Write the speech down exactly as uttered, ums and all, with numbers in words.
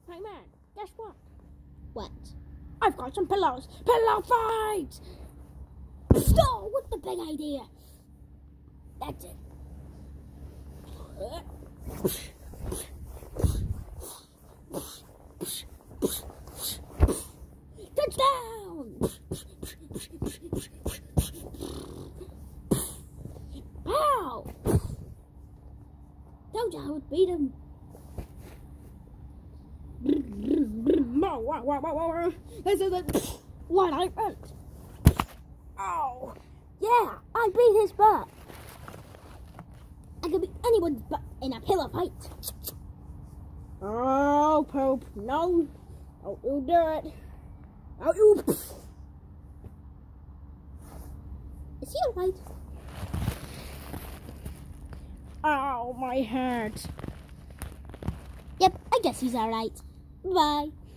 Hey man, guess what? What? I've got some pillows. Pillow fight! Oh, what's the big idea? That's it. Touchdown! Ow! Told you I would beat him. Wow, wow, wow, wow, wow. This isn't what I meant. Oh, yeah, I beat his butt. I could beat anyone's butt in a pillow fight. Oh, Pope, no. Don't you do it. Don't you. Is he alright? Ow, my head. Yep, I guess he's alright. Bye.